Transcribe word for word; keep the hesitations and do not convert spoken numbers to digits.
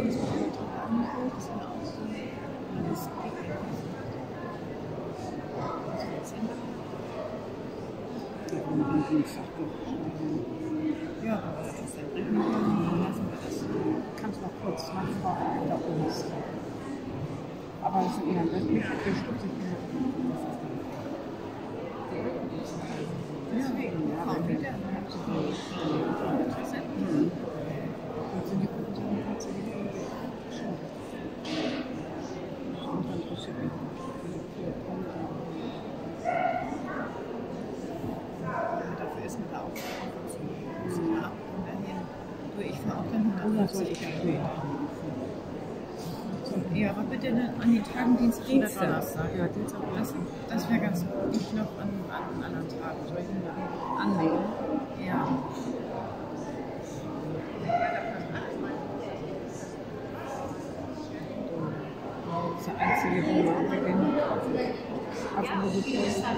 das war aber total angeholt, das war auch so, das geht ja nicht. Was wir jetzt ändern? Ja, wenn wir den Fachbuch ja, aber das ist dann drin, dann lassen wir das. kannst noch kurz nachfragen unter uns. Aber es sind dann wirklich stutzig. Deswegen, ja, Frauen wieder. wieder. Interessant. Und sind die guten Sachen tatsächlich schon. Und dann interessiert mich Dafür ist man da auch zu knapp und dahin. Du, ich fahre auch dann hundertfünfzig Kilometer. Ja, aber bitte an die Tagen Dienstag oder Donnerstag. Ja, Dienstag. Das, das wäre ganz gut. Nicht noch an, an anderen Tagen. Soll ich ihn da anlegen? Ja. Das ist der einzige, wo man bei denen einfach nur so toll ist.